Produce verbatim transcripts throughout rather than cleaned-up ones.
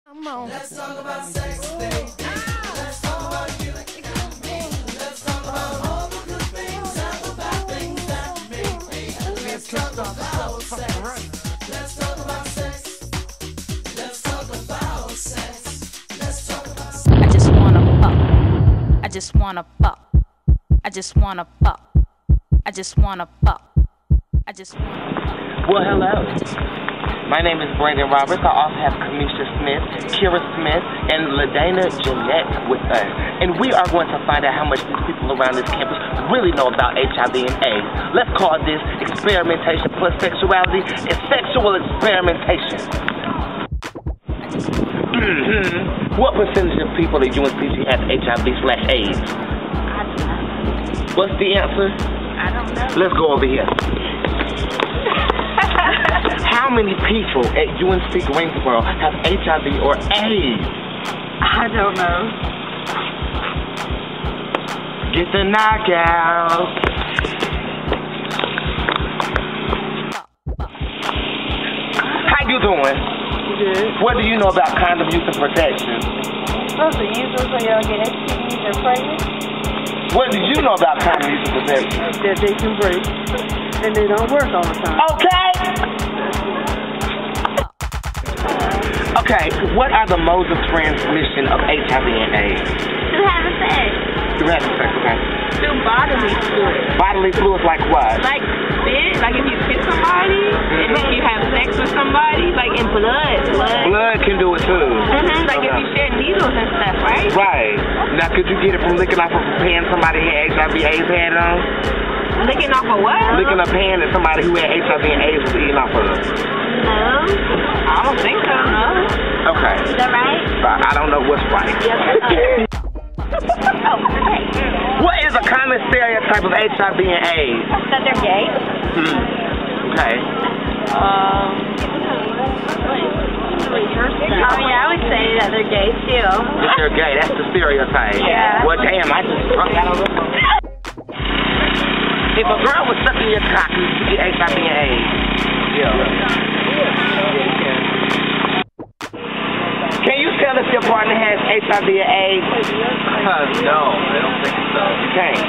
Come on. Let's talk about sex, baby. Let's talk about you. Let's talk about all the good things and the bad things that make me. Let's talk about sex. Let's talk about sex. Let's talk about sex. Let's talk about sex. I just wanna fuck. I just wanna fuck. I just wanna fuck. I just wanna fuck. I just wanna fuck. Well, hello. My name is Brandon Roberts. I also have Kamisha Smith, Kira Smith, and LaDana Jeanette with us. And we are going to find out how much these people around this campus really know about H I V and AIDS. Let's call this experimentation plus sexuality and sexual experimentation. Mm-hmm. What percentage of people at U N C G have H I V slash AIDS? I don't know. What's the answer? I don't know. Let's go over here. How many people at U N C Greensboro have H I V or AIDS? I don't know. Get the knockout. How you doing? Good. What do you know about condom use and protection? Supposed to use them so y'all get S T Ds and pregnant. What do you know about condom use and protection? That they can break and they don't work all the time. Okay. Okay, what are the modes of transmission of H I V and AIDS? Through having sex. Through having sex, okay. Through bodily fluids. Bodily fluids like what? Like spit, like if you kiss somebody, and then you have sex with somebody, like in blood. Blood, Blood can do it too. Mm-hmm, like if you share needles and stuff, right? Right. Now, could you get it from licking off of a pan somebody had H I V AIDS had on? Licking off of what? Licking a pan that somebody who had H I V and AIDS was eating off of. No. I don't think so, no. Okay. Is that right? But I don't know what's right. Yes, oh, okay. What is a common stereotype of H I V and AIDS? That they're gay? Hmm. Okay. Um, oh yeah, I would say that they're gay still. If they're gay, that's the stereotype. Yeah. Well, damn, I just struck out on this one. If a girl was sucking your cock, you get H I V and AIDS. Yeah. Can you tell if your partner has H I V and AIDS? Uh, no, I don't think so. You can't.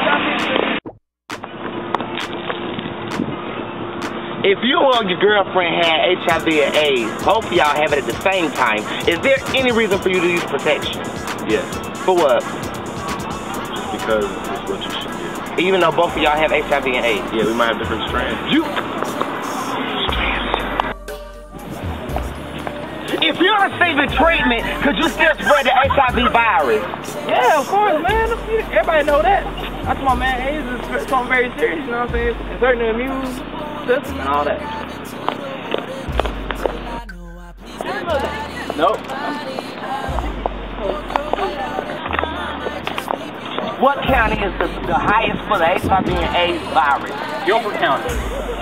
If you or your girlfriend had H I V and AIDS, both of y'all have it at the same time, is there any reason for you to use protection? Yes. For what? Just because it's what you should do. Even though both of y'all have H I V and AIDS? Yeah, we might have different strands. You... If you're receiving treatment, could you still spread the H I V virus? Yeah, of course, man. Everybody know that. That's my man. AIDS is something very serious, you know what I'm saying? It's hurting the immune system and all that. Nope. What county is the, the highest for the H I V and AIDS virus? Guilford County.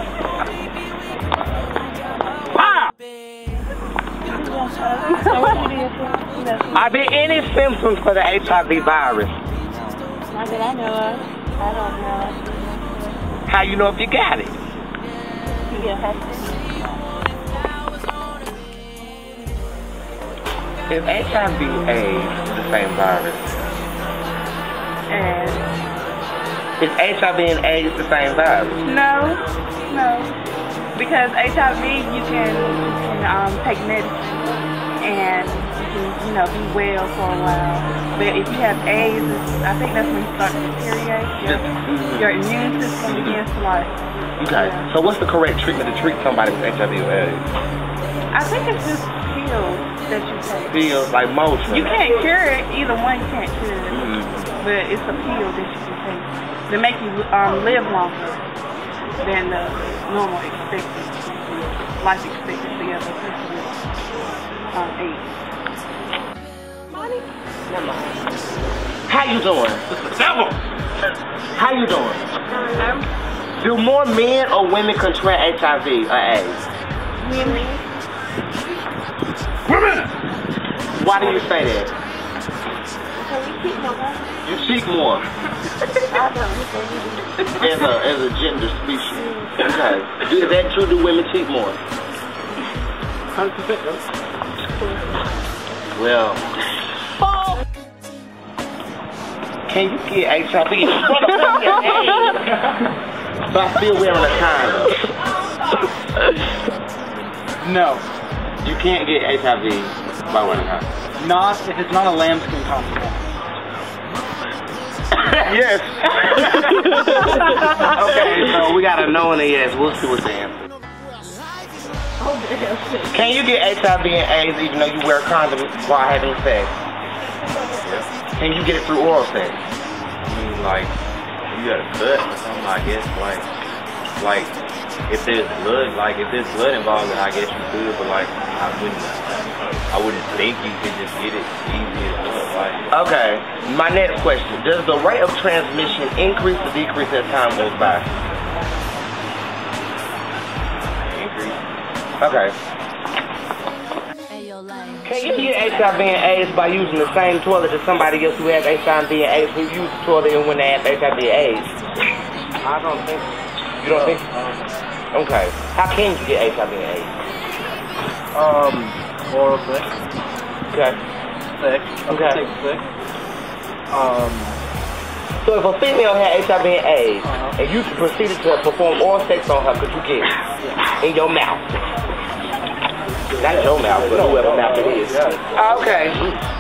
Wow! Are there any symptoms for the H I V virus? Not that I know of. I don't know. How you know if you got it? You get tested. Is H I V AIDS the same virus? And Is H I V and AIDS the same virus? no, no. Because H I V, you can, you can um, take medicine and you can, you know, be well for a while. But if you have AIDS, I think that's when you start to deteriorate. Your, Mm-hmm. your immune system begins to like. Okay. Yeah. So what's the correct treatment to treat somebody with H I V or AIDS? I think it's just pills that you take. Pills like Motrin. You can't cure it. Either one can't cure it. Mm-hmm. But it's a pill that you can take to make you um, live longer than the normal expectancy, life expectancy of a person with um, AIDS. How you doing? Devil! How you doing? Do more men or women contract H I V or AIDS? Women. Women! Why do you say that? So we keep them. You cheat more I don't. as a as a gender species. Okay. Is that true? Do women cheat more? one hundred percent, though. Well, can you get H I V in front of your AIDS by still wearing a condom? No. You can't get H I V by wearing a condom. Not if it's not a lambskin condom. Yes. Okay, so we got a no and a yes. We'll see what's the answer. Can you get H I V and AIDS even though you wear condoms while having sex? Yeah. Can you get it through oral sex? I mean, like, you got a cut or something, I guess, like, like, if there's blood, like, if there's blood involved, then I guess you could, but, like, I wouldn't, I wouldn't think you could just get it easy as well, like. Okay, my next question. Does the rate of transmission increase or decrease as time goes by? Increase. Okay. Can you get H I V and AIDS by using the same toilet as somebody else who has H I V and AIDS who used the toilet and when they have H I V and AIDS? I don't think so. You don't think so? Okay. How can you get H I V and AIDS? Um, oral sex. Okay. Sex. Okay. Sex. Um. So if a female had H I V and AIDS Uh-huh. and you proceeded to perform oral sex on her, could you get it in your mouth? Not your mouth, but whoever mouth it is. Okay.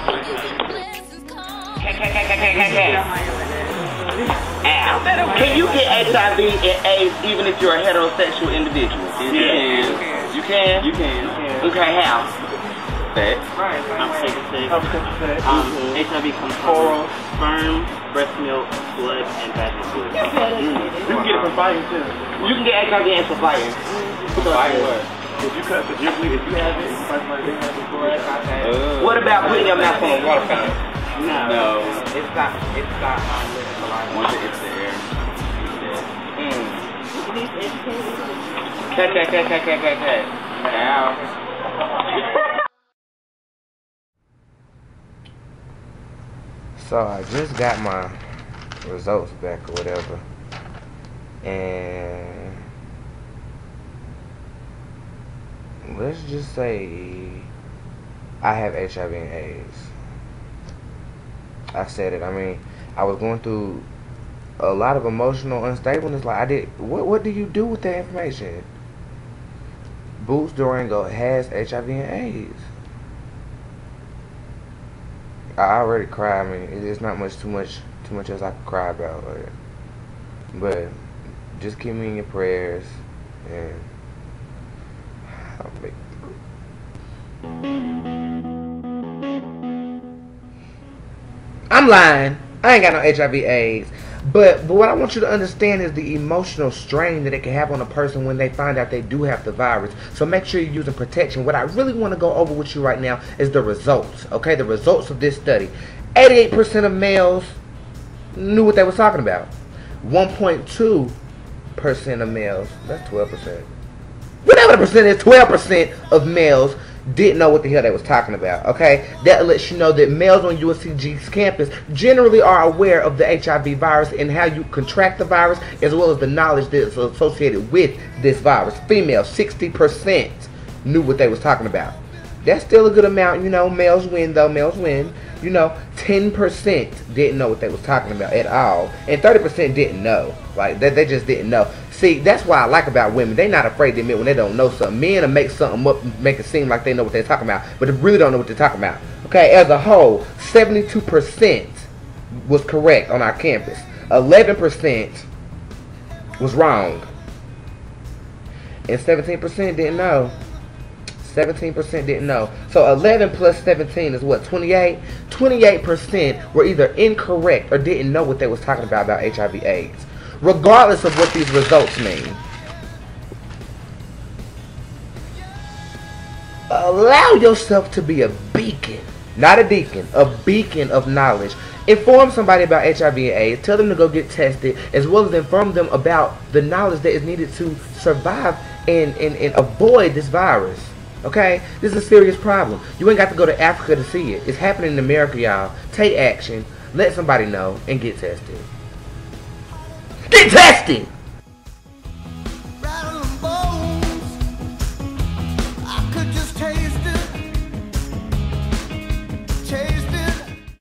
Ow. Can you get H I V and AIDS even if you're a heterosexual individual? Yeah. You can? You can. Okay, how? Sex. I'm taking sex. I'm taking sex. Um, H I V comes from sperm, breast milk, blood, and vaginal fluid. You can get it from fighting too. You can get H I V and from fighting. Fighting. If you cut, if you if you have it, if somebody didn't have it before, Uh, What about putting your mouth on a water fountain? No. No. It's not, it's not um, Once it hits the air. Mm. Cat, cat, cat, cat, cat, cat, cat. Ow. So I just got my results back or whatever, and let's just say I have H I V and AIDS. I said it. I mean, I was going through a lot of emotional unstableness. Like I did. What What do you do with that information? Bootz Durango has H I V and AIDS. I already cried. I mean, it's not much too much too much else I could cry about. Like, but just keep me in your prayers, and I'll make it through. I'm lying. I ain't got no H I V AIDS. But, but what I want you to understand is the emotional strain that it can have on a person when they find out they do have the virus. So make sure you're using protection. What I really want to go over with you right now is the results. Okay, the results of this study. eighty-eight percent of males knew what they was talking about. one point two percent of males, that's twelve percent. Whatever the percent is, twelve percent of males didn't know what the hell they was talking about, okay? That lets you know that males on U S C G's campus generally are aware of the H I V virus and how you contract the virus, as well as the knowledge that's associated with this virus. Females, sixty percent knew what they was talking about. That's still a good amount, you know, males win though, males win. You know, ten percent didn't know what they was talking about at all, and thirty percent didn't know. Like, they, they just didn't know. See, that's what I like about women. They not afraid to admit when they don't know something. Men will make something up, make it seem like they know what they're talking about, but they really don't know what they're talking about. Okay, as a whole, seventy-two percent was correct on our campus. eleven percent was wrong. And seventeen percent didn't know. seventeen percent didn't know. So eleven plus seventeen is what, twenty-eight? twenty-eight percent were either incorrect or didn't know what they was talking about about H I V AIDS. Regardless of what these results mean. Allow yourself to be a beacon, not a deacon, a beacon of knowledge. Inform somebody about H I V and AIDS. Tell them to go get tested, as well as inform them about the knowledge that is needed to survive and, and, and avoid this virus. Okay? This is a serious problem. You ain't got to go to Africa to see it. It's happening in America, y'all. Take action. Let somebody know and get tested. Get tested!